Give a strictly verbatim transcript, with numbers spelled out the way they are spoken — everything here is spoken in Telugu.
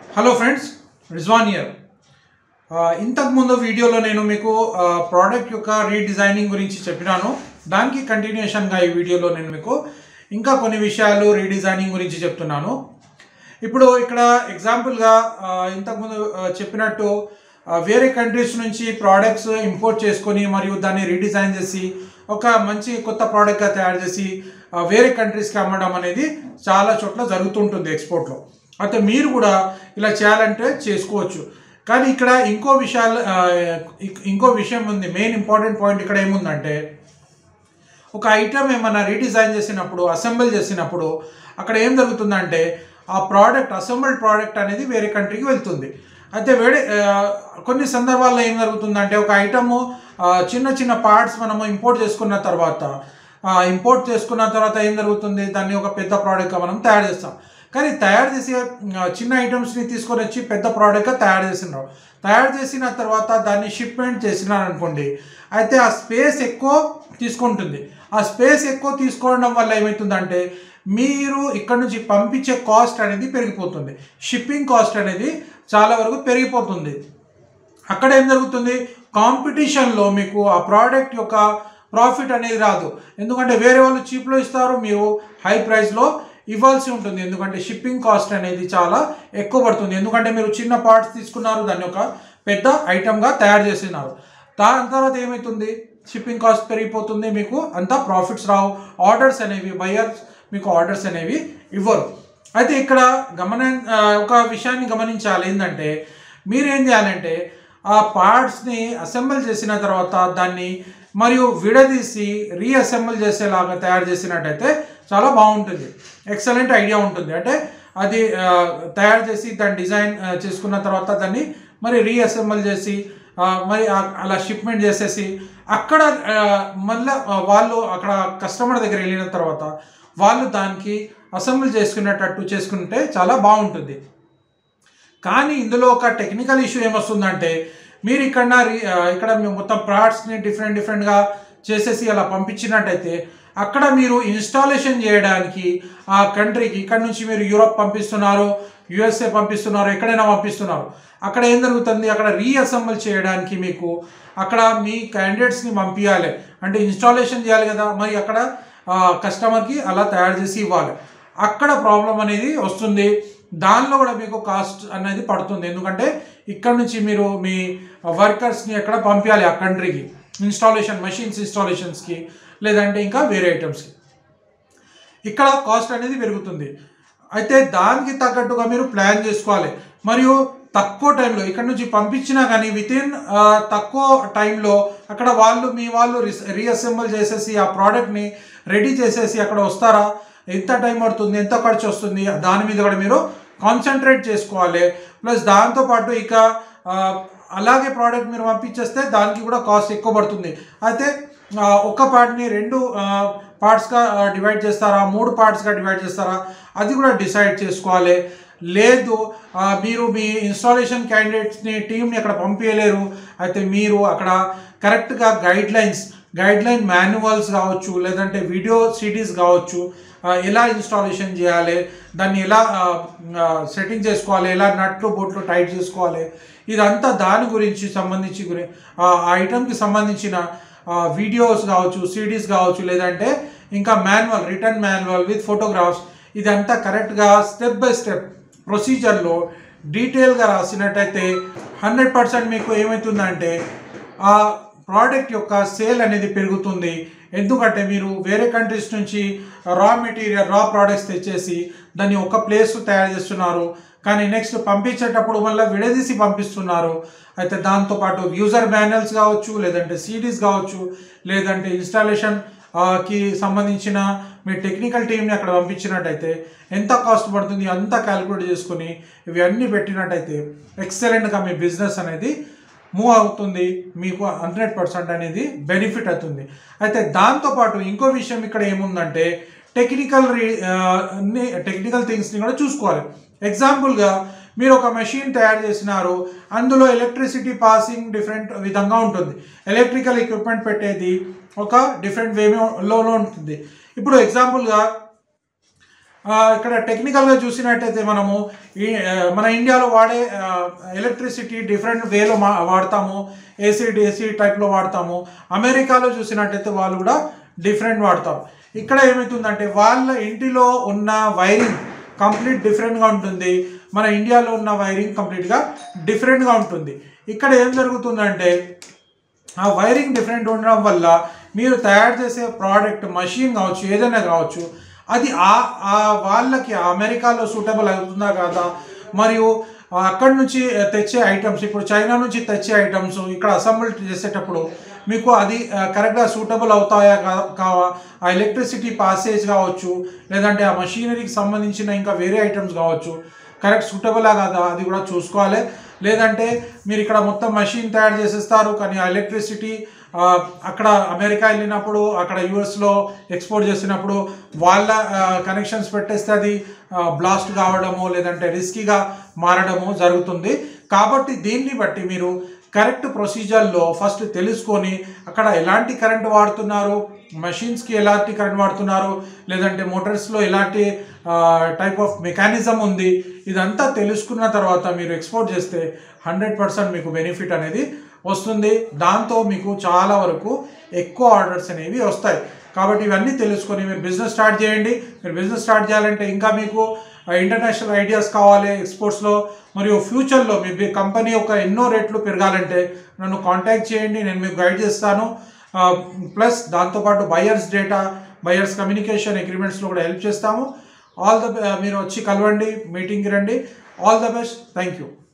Hello friends, Rizwan here. ఇంతకు ముందు వీడియోలో నేను మీకు ప్రోడక్ట్ యొక్క రీడిజైనింగ్ గురించి చెప్పినాను. దానికి కంటిన్యూషన్గా ఈ వీడియోలో నేను మీకు ఇంకా కొన్ని విషయాలు రీడిజైనింగ్ గురించి చెప్తున్నాను. ఇప్పుడు ఇక్కడ ఎగ్జాంపుల్గా ఇంతకుముందు చెప్పినట్టు వేరే కంట్రీస్ నుంచి ప్రోడక్ట్స్ ఇంపోర్ట్ చేసుకొని మరియు దాన్ని రీడిజైన్ చేసి ఒక మంచి కొత్త ప్రోడక్ట్గా తయారు చేసి వేరే కంట్రీస్కి అమ్మడం అనేది చాలా చోట్ల జరుగుతుంటుంది ఎక్స్పోర్ట్లో. అయితే మీరు కూడా ఇలా చేయాలంటే చేసుకోవచ్చు. కానీ ఇక్కడ ఇంకో విషయాలు ఇంకో విషయం ఉంది. మెయిన్ ఇంపార్టెంట్ పాయింట్ ఇక్కడ ఏముందంటే, ఒక ఐటమ్ ఏమన్నా రీడిజైన్ చేసినప్పుడు అసెంబుల్ చేసినప్పుడు అక్కడ ఏం జరుగుతుందంటే ఆ ప్రోడక్ట్ అసెంబుల్డ్ ప్రోడక్ట్ అనేది వేరే కంట్రీకి వెళ్తుంది. అయితే వేరే కొన్ని సందర్భాల్లో ఏం జరుగుతుందంటే ఒక ఐటము చిన్న చిన్న పార్ట్స్ మనము ఇంపోర్ట్ చేసుకున్న తర్వాత ఇంపోర్ట్ చేసుకున్న తర్వాత ఏం జరుగుతుంది, దాన్ని ఒక పెద్ద ప్రోడక్ట్గా మనం తయారు చేస్తాం. కానీ తయారు చేసే చిన్న ఐటమ్స్ని తీసుకొని వచ్చి పెద్ద ప్రోడక్ట్గా తయారు చేసినారు. తయారు చేసిన తర్వాత దాన్ని షిప్మెంట్ చేసినారు అనుకోండి, అయితే ఆ స్పేస్ ఎక్కువ తీసుకుంటుంది. ఆ స్పేస్ ఎక్కువ తీసుకోవడం వల్ల ఏమవుతుందంటే మీరు ఇక్కడ నుంచి పంపించే కాస్ట్ అనేది పెరిగిపోతుంది. షిప్పింగ్ కాస్ట్ అనేది చాలా వరకు పెరిగిపోతుంది. అక్కడ ఏం జరుగుతుంది, కాంపిటీషన్లో మీకు ఆ ప్రోడక్ట్ యొక్క ప్రాఫిట్ అనేది రాదు. ఎందుకంటే వేరే వాళ్ళు చీప్లో ఇస్తారు, మీరు హై ప్రైస్లో ఇవ్వాల్సి ఉంటుంది. ఎందుకంటే షిప్పింగ్ కాస్ట్ అనేది చాలా ఎక్కువ పడుతుంది. ఎందుకంటే మీరు చిన్న పార్ట్స్ తీసుకున్నారు, దాన్ని ఒక పెద్ద ఐటమ్గా తయారు చేసినారు. దాని తర్వాత ఏమవుతుంది, షిప్పింగ్ కాస్ట్ పెరిగిపోతుంది, మీకు అంత ప్రాఫిట్స్ రావు. ఆర్డర్స్ అనేవి బయర్స్ మీకు ఆర్డర్స్ అనేవి ఇవ్వరు. అయితే ఇక్కడ గమన ఒక విషయాన్ని గమనించాలి. ఏంటంటే మీరేం చేయాలంటే ఆ పార్ట్స్ని అసెంబుల్ చేసిన తర్వాత దాన్ని మరియు విడదీసి రీఅసెంబుల్ చేసేలాగా తయారు చేసినట్టయితే చాలా బాగుంటుంది. ఎక్సలెంట్ ఐడియా ఉంటుంది. అంటే అది తయారు చేసి దాన్ని డిజైన్ చేసుకున్న తర్వాత దాన్ని మరి రీఅసెంబుల్ చేసి మరి అలా షిప్మెంట్ చేసేసి అక్కడ మళ్ళీ వాళ్ళు అక్కడ కస్టమర్ దగ్గర వెళ్ళిన తర్వాత వాళ్ళు దానికి అసెంబుల్ చేసుకునేటట్టు చేసుకుంటే చాలా బాగుంటుంది. కానీ ఇందులో ఒక టెక్నికల్ ఇష్యూ ఏమొస్తుందంటే, మీరు ఇక్కడ ఇక్కడ మొత్తం పార్ట్స్ని డిఫరెంట్ డిఫరెంట్గా చేసేసి అలా పంపించినట్టయితే అక్కడ మీరు ఇన్స్టాలేషన్ చేయడానికి ఆ కంట్రీకి, ఇక్కడ నుంచి మీరు యూరోప్ పంపిస్తున్నారు, యుఎస్ఏ పంపిస్తున్నారు, ఎక్కడైనా పంపిస్తున్నారు, అక్కడ ఏం జరుగుతుంది, అక్కడ రీఅసెంబుల్ చేయడానికి మీకు అక్కడ మీ క్యాండిడేట్స్ని పంపించాలి. అంటే ఇన్స్టాలేషన్ చేయాలి కదా, మరి అక్కడ కస్టమర్కి అలా తయారు చేసి ఇవ్వాలి. అక్కడ ప్రాబ్లం అనేది వస్తుంది. దానిలో కూడా మీకు కాస్ట్ అనేది పడుతుంది. ఎందుకంటే ఇక్కడ నుంచి మీరు మీ వర్కర్స్ని ఎక్కడ పంపించాలి ఆ కంట్రీకి, ఇన్స్టాలేషన్ మెషిన్స్ ఇన్స్టాలేషన్స్కి, లేదంటే ఇంకా వేరే ఐటమ్స్కి. ఇక్కడ కాస్ట్ అనేది పెరుగుతుంది. అయితే దానికి తగ్గట్టుగా మీరు ప్లాన్ చేసుకోవాలి. మరియు తక్కువ టైంలో ఇక్కడ నుంచి పంపించినా కానీ వితిన్ తక్కువ టైంలో అక్కడ వాళ్ళు మీ వాళ్ళు రీఅసెంబుల్ చేసేసి ఆ ప్రోడక్ట్ని రెడీ చేసేసి అక్కడ వస్తారా, ఎంత టైం పడుతుంది, ఎంత ఖర్చు వస్తుంది, దాని మీద కూడా మీరు కాన్సన్ట్రేట్ చేసుకోవాలి. ప్లస్ దాంతోపాటు ఇక అలాగే ప్రోడక్ట్ మీరు పంపించేస్తే దానికి కూడా కాస్ట్ ఎక్కువ పడుతుంది. అయితే ఒక పార్ట్ని రెండు పార్ట్స్గా డివైడ్ చేస్తారా, మూడు పార్ట్స్గా డివైడ్ చేస్తారా, అది కూడా డిసైడ్ చేసుకోవాలి. లేదు మీరు మీ ఇన్స్టాలేషన్ క్యాండిడేట్స్ని టీమ్ని అక్కడ పంపించలేరు, అయితే మీరు అక్కడ కరెక్ట్గా guidelines guideline manuals కావచ్చు, లేదంటే వీడియో సిడీస్ కావచ్చు, ఎలా ఇన్స్టాలేషన్ చేయాలి, దాన్ని ఎలా సెట్టింగ్ చేసుకోవాలి, ఎలా నట్లు బోట్లు టైట్ చేసుకోవాలి, ఇదంతా దాని గురించి సంబంధించి గురి ఆ ఐటమ్కి సంబంధించిన వీడియోస్ కావచ్చు, సిడీస్ కావచ్చు, లేదంటే ఇంకా manual return manual with photographs, ఇదంతా కరెక్ట్గా స్టెప్ బై స్టెప్ ప్రొసీజర్లో డీటెయిల్గా రాసినట్టయితే హండ్రెడ్ పర్సెంట్ మీకు ఏమవుతుందంటే ఆ ప్రోడక్ట్ యొక్క సేల్ అనేది పెరుగుతుంది. ఎందుకంటే మీరు వేరే కంట్రీస్ నుంచి రా మెటీరియల్ రా ప్రోడక్ట్స్ తెచ్చేసి దాన్ని ఒక ప్లేస్ తయారు చేస్తున్నారు, కానీ నెక్స్ట్ పంపించేటప్పుడు మళ్ళీ విడదీసి పంపిస్తున్నారు. అయితే దాంతోపాటు యూజర్ మాన్యువల్స్ కావచ్చు, లేదంటే సిడీస్ కావచ్చు, లేదంటే ఇన్స్టాలేషన్ కి సంబంధించిన మీ టెక్నికల్ టీమ్ని అక్కడ పంపించినట్టయితే ఎంత కాస్ట్ పడుతుంది అంతా క్యాలిక్యులేట్ చేసుకుని ఇవి అన్నీ పెట్టినట్టయితే ఎక్సలెంట్గా మీ బిజినెస్ అనేది మూవ్ అవుతుంది. మీకు హండ్రెడ్ పర్సెంట్ అనేది బెనిఫిట్ అవుతుంది. అయితే దాంతోపాటు ఇంకో విషయం ఇక్కడ ఏముందంటే టెక్నికల్ రీ టెక్నికల్ థింగ్స్ని కూడా చూసుకోవాలి. ఎగ్జాంపుల్గా మీరు ఒక మెషిన్ తయారు చేసినారు, అందులో ఎలక్ట్రిసిటీ పాసింగ్ డిఫరెంట్ విధంగా ఉంటుంది, ఎలక్ట్రికల్ ఎక్విప్మెంట్ పెట్టేది ఒక డిఫరెంట్ వేలో ఉంటుంది. ఇప్పుడు ఎగ్జాంపుల్గా ఇక్కడ టెక్నికల్గా చూసినట్టయితే మనము ఈ మన ఇండియాలో వాడే ఎలక్ట్రిసిటీ డిఫరెంట్ వేలో మా వాడతాము, ఏసీ డీసీ టైప్లో వాడతాము. అమెరికాలో చూసినట్టయితే వాళ్ళు కూడా డిఫరెంట్ వాడతారు. ఇక్కడ ఏమవుతుందంటే వాళ్ళ ఇంటిలో ఉన్న వైరింగ్ కంప్లీట్ డిఫరెంట్గా ఉంటుంది, మన ఇండియాలో ఉన్న వైరింగ్ కంప్లీట్గా డిఫరెంట్గా ఉంటుంది. ఇక్కడ ఏం జరుగుతుందంటే ఆ వైరింగ్ డిఫరెంట్ ఉండడం వల్ల మీరు తయారు చేసే ప్రోడక్ట్ మషిన్ కావచ్చు, ఏదైనా కావచ్చు, అది ఆ వాళ్ళకి అమెరికాలో సూటబుల్ అవుతుందా కాదా, మరియు అక్కడి నుంచి తెచ్చే ఐటమ్స్, ఇప్పుడు చైనా నుంచి తెచ్చే ఐటమ్స్ ఇక్కడ అసెంబుల్ చేసేటప్పుడు మీకు అది కరెక్ట్గా సూటబుల్ అవుతాయా కావా, ఆ ఎలక్ట్రిసిటీ పాసేజ్ కావచ్చు, లేదంటే ఆ మషీనరీకి సంబంధించిన ఇంకా వేరే ఐటమ్స్ కావచ్చు, కరెక్ట్ సూటబులా కాదా అది కూడా చూసుకోవాలి. లేదంటే మీరు ఇక్కడ మొత్తం మషిన్ తయారు చేసేస్తారు, కానీ ఆ ఎలక్ట్రిసిటీ అక్కడ అమెరికా వెళ్ళినప్పుడు అక్కడ యూఎస్లో ఎక్స్పోర్ట్ చేసినప్పుడు వాళ్ళ కనెక్షన్స్ పెట్టేస్తే అది బ్లాస్ట్ కావడము లేదంటే రిస్కీగా మారడము జరుగుతుంది. కాబట్టి దీన్ని బట్టి మీరు కరెక్ట్ ప్రొసీజర్లో ఫస్ట్ తెలుసుకొని అక్కడ ఎలాంటి కరెంట్ వాడుతున్నారు, మషిన్స్కి ఎలాంటి కరెంట్ వాడుతున్నారు, లేదంటే మోటార్స్లో ఎలాంటి టైప్ ఆఫ్ మెకానిజం ఉంది, ఇదంతా తెలుసుకున్న తర్వాత మీరు ఎక్స్పోర్ట్ చేస్తే హండ్రెడ్ పర్సెంట్ మీకు బెనిఫిట్ అనేది వస్తుంది. దాంతో మీకు చాలా వరకు ఎక్కువ ఆర్డర్స్ అనేవి వస్తాయి. కాబట్టి ఇవన్నీ తెలుసుకొని మీరు బిజినెస్ స్టార్ట్ చేయండి. మీరు బిజినెస్ స్టార్ట్ చేయాలంటే ఇంకా మీకు ఇంటర్నేషనల్ ఐడియాస్ కావాలి ఎక్స్పోర్ట్స్లో, మరియు ఫ్యూచర్లో మీ కంపెనీ ఒక ఎన్నో రేట్లు పెరగాలంటే నన్ను కాంటాక్ట్ చేయండి, నేను మీకు గైడ్ చేస్తాను. ప్లస్ దాంతోపాటు బయర్స్ డేటా, బయర్స్ కమ్యూనికేషన్ అగ్రిమెంట్స్లో కూడా హెల్ప్ చేస్తాము. ఆల్ ద మీరు వచ్చి కలవండి, మీటింగ్కి రండి. All the best. Thank you.